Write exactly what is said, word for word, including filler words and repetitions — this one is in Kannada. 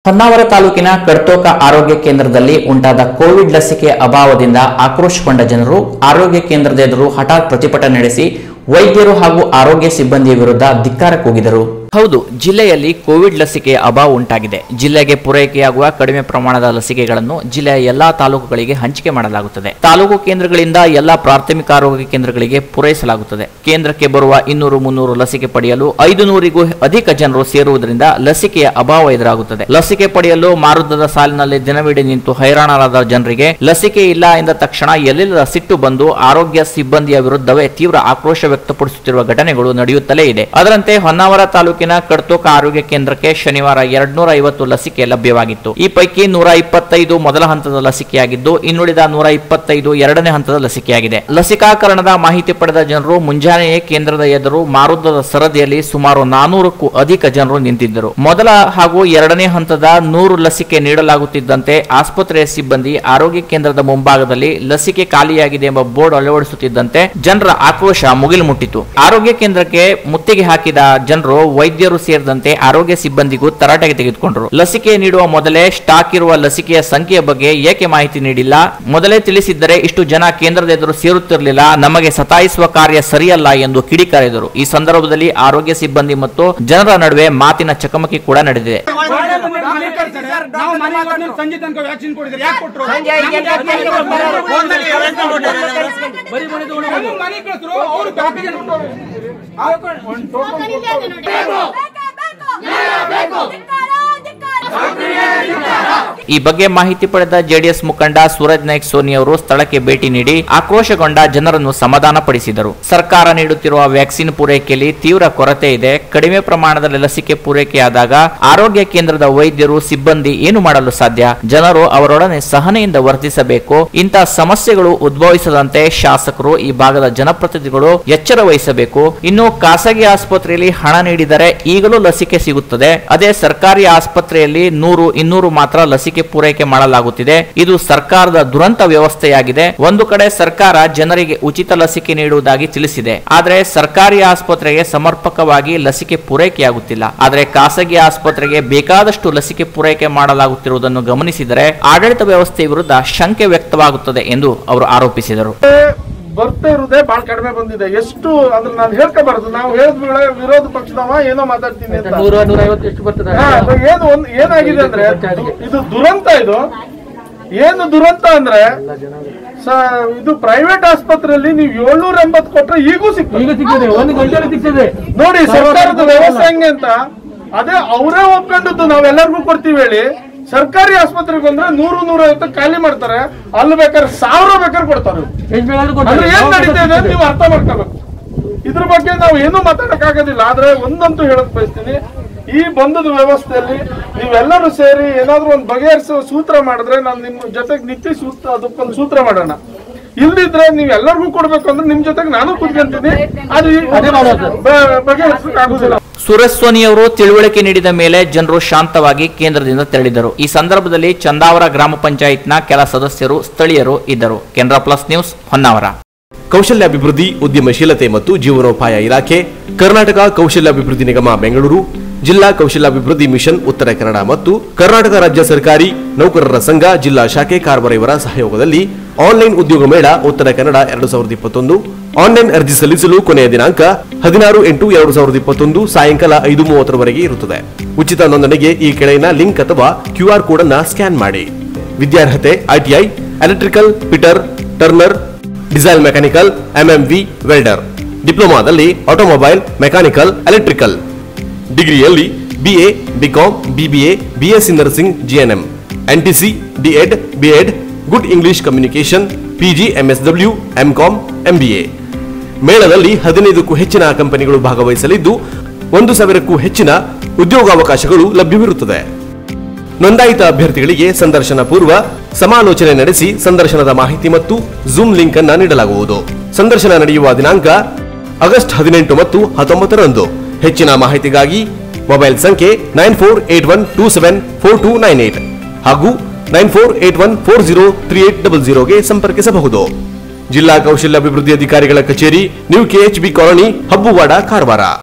ಹೊನ್ನಾವರ ತಾಲೂಕಿನ ಕಡ್ತೋಕ ಆರೋಗ್ಯ ಕೇಂದ್ರದಲ್ಲಿ ಉಂಟಾದ ಕೋವಿಡ್ ಲಸಿಕೆ ಅಭಾವದಿಂದ ಆಕ್ರೋಶಗೊಂಡ ಜನರು ಆರೋಗ್ಯ ಕೇಂದ್ರದ ಎದುರು ಹಠಾತ್ ಪ್ರತಿಭಟನೆ ನಡೆಸಿ ವೈದ್ಯರು ಹಾಗೂ ಆರೋಗ್ಯ ಸಿಬ್ಬಂದಿಯ ವಿರುದ್ಧ ಧಿಕ್ಕಾರ ಕೂಗಿದರು. ಹೌದು, ಜಿಲ್ಲೆಯಲ್ಲಿ ಕೋವಿಡ್ ಲಸಿಕೆಯ ಅಭಾವ ಉಂಟಾಗಿದೆ. ಜಿಲ್ಲೆಗೆ ಪೂರೈಕೆಯಾಗುವ ಕಡಿಮೆ ಪ್ರಮಾಣದ ಲಸಿಕೆಗಳನ್ನು ಜಿಲ್ಲೆಯ ಎಲ್ಲಾ ತಾಲೂಕುಗಳಿಗೆ ಹಂಚಿಕೆ ಮಾಡಲಾಗುತ್ತದೆ. ತಾಲೂಕು ಕೇಂದ್ರಗಳಿಂದ ಎಲ್ಲಾ ಪ್ರಾಥಮಿಕ ಆರೋಗ್ಯ ಕೇಂದ್ರಗಳಿಗೆ ಪೂರೈಸಲಾಗುತ್ತದೆ. ಕೇಂದ್ರಕ್ಕೆ ಬರುವ ಇನ್ನೂರು ಮುನ್ನೂರು ಲಸಿಕೆ ಪಡೆಯಲು ಐದು ನೂರಿಗೂ ಅಧಿಕ ಜನರು ಸೇರುವುದರಿಂದ ಲಸಿಕೆಯ ಅಭಾವ ಎದುರಾಗುತ್ತದೆ. ಲಸಿಕೆ ಪಡೆಯಲು ಮಾರುದ್ದದ ಸಾಲಿನಲ್ಲಿ ದಿನವಿಡೀ ನಿಂತು ಹೈರಾಣರಾದ ಜನರಿಗೆ ಲಸಿಕೆ ಇಲ್ಲ ಎಂದ ತಕ್ಷಣ ಎಲ್ಲಿಲ್ಲದ ಸಿಟ್ಟು ಬಂದು ಆರೋಗ್ಯ ಸಿಬ್ಬಂದಿಯ ವಿರುದ್ಧವೇ ತೀವ್ರ ಆಕ್ರೋಶ ವ್ಯಕ್ತಪಡಿಸುತ್ತಿರುವ ಘಟನೆಗಳು ನಡೆಯುತ್ತಲೇ ಇದೆ. ಅದರಂತೆ ಹೊನ್ನಾವರ ತಾಲೂಕಿನ ಕಡ್ತೋಕ ಆರೋಗ್ಯ ಕೇಂದ್ರಕ್ಕೆ ಶನಿವಾರ ಎರಡ್ನೂರ ಐವತ್ತು ಲಸಿಕೆ ಲಭ್ಯವಾಗಿತ್ತು. ಈ ಪೈಕಿ ನೂರ ಇಪ್ಪತ್ತೈದು ಮೊದಲ ಹಂತದ ಲಸಿಕೆಯಾಗಿದ್ದು, ಇನ್ನುಳಿದ ನೂರ ಇಪ್ಪತ್ತೈದು ಎರಡನೇ ಹಂತದ ಲಸಿಕೆಯಾಗಿದೆ. ಲಸಿಕಾಕರಣದ ಮಾಹಿತಿ ಪಡೆದ ಜನರು ಮುಂಜಾನೆಯೇ ಕೇಂದ್ರದ ಎದುರು ಮಾರುದ್ದದ ಸರದಿಯಲ್ಲಿ ಸುಮಾರು ನಾನೂರಕ್ಕೂ ಅಧಿಕ ಜನರು ನಿಂತಿದ್ದರು. ಮೊದಲ ಹಾಗೂ ಎರಡನೇ ಹಂತದ ನೂರು ಲಸಿಕೆ ನೀಡಲಾಗುತ್ತಿದ್ದಂತೆ ಆಸ್ಪತ್ರೆಯ ಸಿಬ್ಬಂದಿ ಆರೋಗ್ಯ ಕೇಂದ್ರದ ಮುಂಭಾಗದಲ್ಲಿ ಲಸಿಕೆ ಖಾಲಿಯಾಗಿದೆ ಎಂಬ ಬೋರ್ಡ್ ಅಳವಡಿಸುತ್ತಿದ್ದಂತೆ ಜನರ ಆಕ್ರೋಶ ಮುಗಿಲು ಮುಟ್ಟಿತು. ಆರೋಗ್ಯ ಕೇಂದ್ರಕ್ಕೆ ಮುತ್ತಿಗೆ ಹಾಕಿದ ಜನರು ವೈದ್ಯರು ಸೇರಿದಂತೆ ಆರೋಗ್ಯ ಸಿಬ್ಬಂದಿಗೂ ತರಾಟೆಗೆ ತೆಗೆದುಕೊಂಡರು. ಲಸಿಕೆ ನೀಡುವ ಮೊದಲೇ ಸ್ಟಾಕ್ ಇರುವ ಲಸಿಕೆಯ ಸಂಖ್ಯೆಯ ಬಗ್ಗೆ ಏಕೆ ಮಾಹಿತಿ ನೀಡಿಲ್ಲ? ಮೊದಲೇ ತಿಳಿಸಿದ್ದರೆ ಇಷ್ಟು ಜನ ಕೇಂದ್ರದ ಎದುರು ಸೇರುತ್ತಿರಲಿಲ್ಲ. ನಮಗೆ ಸತಾಯಿಸುವ ಕಾರ್ಯ ಸರಿಯಲ್ಲ ಎಂದು ಕಿಡಿಕಾರಿದರು. ಈ ಸಂದರ್ಭದಲ್ಲಿ ಆರೋಗ್ಯ ಸಿಬ್ಬಂದಿ ಮತ್ತು ಜನರ ನಡುವೆ ಮಾತಿನ ಚಕಮಕಿ ಕೂಡ ನಡೆದಿದೆ. ಈ ಬಗ್ಗೆ ಮಾಹಿತಿ ಪಡೆದ ಜೆಡಿಎಸ್ ಮುಖಂಡ ಸೂರಜ್ ನಾಯ್ಕ್ ಸೋನಿ ಅವರು ಸ್ಥಳಕ್ಕೆ ಭೇಟಿ ನೀಡಿ ಆಕ್ರೋಶಗೊಂಡ ಜನರನ್ನು ಸಮಾಧಾನ ಪಡಿಸಿದರು. ಸರ್ಕಾರ ನೀಡುತ್ತಿರುವ ವ್ಯಾಕ್ಸಿನ್ ಪೂರೈಕೆಯಲ್ಲಿ ತೀವ್ರ ಕೊರತೆ ಇದೆ. ಕಡಿಮೆ ಪ್ರಮಾಣದಲ್ಲಿ ಲಸಿಕೆ ಪೂರೈಕೆಯಾದಾಗ ಆರೋಗ್ಯ ಕೇಂದ್ರದ ವೈದ್ಯರು ಸಿಬ್ಬಂದಿ ಏನು ಮಾಡಲು ಸಾಧ್ಯ? ಜನರು ಅವರೊಡನೆ ಸಹನೆಯಿಂದ ವರ್ತಿಸಬೇಕು. ಇಂತಹ ಸಮಸ್ಯೆಗಳು ಉದ್ಭವಿಸದಂತೆ ಶಾಸಕರು, ಈ ಭಾಗದ ಜನಪ್ರತಿನಿಧಿಗಳು ಎಚ್ಚರ ವಹಿಸಬೇಕು. ಇನ್ನು ಖಾಸಗಿ ಆಸ್ಪತ್ರೆಯಲ್ಲಿ ಹಣ ನೀಡಿದರೆ ಈಗಲೂ ಲಸಿಕೆ ಸಿಗುತ್ತದೆ. ಅದೇ ಸರ್ಕಾರಿ ಆಸ್ಪತ್ರೆಯಲ್ಲಿ ನೂರು ಇನ್ನೂರು ಮಾತ್ರ ಲಸಿಕೆ ಪೂರೈಕೆ ಮಾಡಲಾಗುತ್ತಿದೆ. ಇದು ಸರ್ಕಾರದ ದುರಂತ ವ್ಯವಸ್ಥೆಯಾಗಿದೆ. ಒಂದು ಕಡೆ ಸರ್ಕಾರ ಜನರಿಗೆ ಉಚಿತ ಲಸಿಕೆ ನೀಡುವುದಾಗಿ ತಿಳಿಸಿದೆ, ಆದರೆ ಸರ್ಕಾರಿ ಆಸ್ಪತ್ರೆಗೆ ಸಮರ್ಪಕವಾಗಿ ಲಸಿಕೆ ಪೂರೈಕೆಯಾಗುತ್ತಿಲ್ಲ. ಆದರೆ ಖಾಸಗಿ ಆಸ್ಪತ್ರೆಗೆ ಬೇಕಾದಷ್ಟು ಲಸಿಕೆ ಪೂರೈಕೆ ಮಾಡಲಾಗುತ್ತಿರುವುದನ್ನು ಗಮನಿಸಿದರೆ ಆಡಳಿತ ವ್ಯವಸ್ಥೆ ವಿರುದ್ಧ ಶಂಕೆ ವ್ಯಕ್ತವಾಗುತ್ತದೆ ಎಂದು ಅವರು ಆರೋಪಿಸಿದರು. ಬರ್ತಾ ಇರುವುದೇ ಬಹಳ ಕಡಿಮೆ ಬಂದಿದೆ. ಎಷ್ಟು ಅಂದ್ರೆ ನಾನು ಹೇಳ್ಕೋಬಾರದು, ನಾವು ಹೇಳಿದ ವಿರೋಧ ಪಕ್ಷದವ ಏನೋ ಮಾತಾಡ್ತೀನಿ ಅಂತ. ಏನು ಒಂದ್ ಏನಾಗಿದೆ ಅಂದ್ರೆ ಇದು ದುರಂತ. ಇದು ಏನು ದುರಂತ ಅಂದ್ರೆ ಇದು ಪ್ರೈವೇಟ್ ಆಸ್ಪತ್ರೆಯಲ್ಲಿ ನೀವು ಏಳ್ನೂರ ಎಂಬತ್ತು ಕೊಟ್ರೆ ಈಗೂ ಸಿಗ್ತದೆ. ನೋಡಿ ಸರ್ಕಾರದ ವ್ಯವಸ್ಥೆ ಹೆಂಗೆ ಅಂತ. ಅದೇ ಅವರೇ ಒಪ್ಕೊಂಡದ್ದು ನಾವೆಲ್ಲರಿಗೂ ಕೊಡ್ತೀವಿ ಹೇಳಿ. ಸರ್ಕಾರಿ ಆಸ್ಪತ್ರೆಗೆ ಬಂದ್ರೆ ನೂರು ನೂರ ಐವತ್ತು ಖಾಲಿ ಮಾಡ್ತಾರೆ. ಅಲ್ಲಿ ಬೇಕಾದ್ರೆ ಸಾವಿರ ಬೇಕಾದ್ರೆ ಕೊಡ್ತಾರೆ. ಏನ್ ನಡೀತಾ ಇದೆ ನೀವು ಅರ್ಥ ಮಾಡ್ಕೋಬೇಕು. ಇದ್ರ ಬಗ್ಗೆ ನಾವು ಏನೂ ಮಾತಾಡಕ್ ಆಗೋದಿಲ್ಲ. ಆದ್ರೆ ಒಂದಂತೂ ಹೇಳಕ್ ಬಯಸ್ತೀನಿ, ಈ ಬಂಧದ ವ್ಯವಸ್ಥೆಯಲ್ಲಿ ನೀವೆಲ್ಲರೂ ಸೇರಿ ಏನಾದ್ರು ಒಂದು ಬಗೆಹರಿಸುವ ಸೂತ್ರ ಮಾಡಿದ್ರೆ ನಾನು ನಿಮ್ ಜೊತೆಗೆ ನಿತ್ಯ ಸೂತ್ರ ಅದಕ್ಕೊಂದು ಸೂತ್ರ ಮಾಡೋಣ. ಇಲ್ದಿದ್ರೆ ನೀವ್ ಎಲ್ಲರಿಗೂ ಕೊಡ್ಬೇಕು ಅಂದ್ರೆ ನಿಮ್ ಜೊತೆಗೆ ನಾನು ಕುತ್ಕೊಂತೀನಿ. ಅದು ಬಗೆಹರಿಸಕ್ ಆಗುದಿಲ್ಲ. ಸೂರಜ್ ಸೋನಿ ಅವರು ತಿಳುವಳಿಕೆ ನೀಡಿದ ಮೇಲೆ ಜನರು ಶಾಂತವಾಗಿ ಕೇಂದ್ರದಿಂದ ತೆರಳಿದರು. ಈ ಸಂದರ್ಭದಲ್ಲಿ ಚಂದಾವರ ಗ್ರಾಮ ಪಂಚಾಯತ್ನ ಕೆಲ ಸದಸ್ಯರು, ಸ್ಥಳೀಯರು ಇದ್ದರು. Canara plus news, Honnavar. ಕೌಶಲ್ಯಾಭಿವೃದ್ಧಿ, ಉದ್ಯಮಶೀಲತೆ ಮತ್ತು ಜೀವನೋಪಾಯ ಇಲಾಖೆ, ಕರ್ನಾಟಕ ಕೌಶಲ್ಯಾಭಿವೃದ್ಧಿ ನಿಗಮ ಬೆಂಗಳೂರು, ಜಿಲ್ಲಾ ಕೌಶಲ್ಯಾಭಿವೃದ್ಧಿ ಮಿಷನ್ ಉತ್ತರ ಕನ್ನಡ ಮತ್ತು ಕರ್ನಾಟಕ ರಾಜ್ಯ ಸರ್ಕಾರಿ ನೌಕರರ ಸಂಘ ಜಿಲ್ಲಾ ಶಾಖೆ ಕಾರವಾರ ಇವರ ಸಹಯೋಗದಲ್ಲಿ ಆನ್ಲೈನ್ ಉದ್ಯೋಗ ಮೇಳ ಉತ್ತರ ಕನ್ನಡ ಎರಡು ಸಾವಿರದ ಇಪ್ಪತ್ತೊಂದು ಆನ್ಲೈನ್ ಅರ್ಜಿ ಸಲ್ಲಿಸಲು ಕೊನೆಯ ದಿನಾಂಕ ಹದಿನಾರು ಎಂಟು ಎರಡು ಸಾವಿರದ ಇಪ್ಪತ್ತೊಂದು ಸಾಯಂಕಾಲ ಐದು ಮೂವತ್ತರವರೆಗೆ ಇರುತ್ತದೆ. ಉಚಿತ ನೋಂದಣಿಗೆ ಈ ಕೆಳಗಿನ ಲಿಂಕ್ ಅಥವಾ ಕ್ಯೂ ಆರ್ ಕೋಡ್ ಅನ್ನು ಸ್ಕ್ಯಾನ್ ಮಾಡಿ. ವಿದ್ಯಾರ್ಹತೆ ITI, electrical fitter, turner, diesel mechanical, MMV, welder. ಡಿಪ್ಲೊಮಾದಲ್ಲಿ ಆಟೋಮೊಬೈಲ್, ಮೆಕ್ಯಾನಿಕಲ್, ಎಲೆಕ್ಟ್ರಿಕಲ್. ಡಿಗ್ರಿಯಲ್ಲಿ BA, BCom, BBA, BSc nursing, GNM, NTC, DEd, BEd, good English communication, PG, MSW, MCom, MBA. ಮೇಳದಲ್ಲಿ ಹದಿನೈದಕ್ಕೂ ಹೆಚ್ಚಿನ ಕಂಪನಿಗಳು ಭಾಗವಹಿಸಲಿದ್ದು ಒಂದು ಸಾವಿರಕ್ಕೂ ಹೆಚ್ಚಿನ ಉದ್ಯೋಗಾವಕಾಶಗಳು ಲಭ್ಯವಿರುತ್ತದೆ. ನೋಂದಾಯಿತ ಅಭ್ಯರ್ಥಿಗಳಿಗೆ ಸಂದರ್ಶನ ಪೂರ್ವ ಸಮಾಲೋಚನೆ ನಡೆಸಿ ಸಂದರ್ಶನದ ಮಾಹಿತಿ ಮತ್ತು ಜೂಮ್ ಲಿಂಕ್ ಅನ್ನು ನೀಡಲಾಗುವುದು. ಸಂದರ್ಶನ ನಡೆಯುವ ದಿನಾಂಕ ಆಗಸ್ಟ್ ಹದಿನೆಂಟು ಮತ್ತು ಹತ್ತೊಂಬತ್ತರಂದು. ಹೆಚ್ಚಿನ ಮಾಹಿತಿಗಾಗಿ ಮೊಬೈಲ್ ಸಂಖ್ಯೆ nine four eight one two seven four two nine eight ಹಾಗೂ nine four eight one four zero three eight double ಜೀರೋಗೆ ಸಂಪರ್ಕಿಸಬಹುದು. ಜಿಲ್ಲಾ ಕೌಶಲ್ಯಾಭಿವೃದ್ಧಿ ಅಧಿಕಾರಿಗಳ ಕಚೇರಿ, new KHB colony, Habbuwada, Karwar.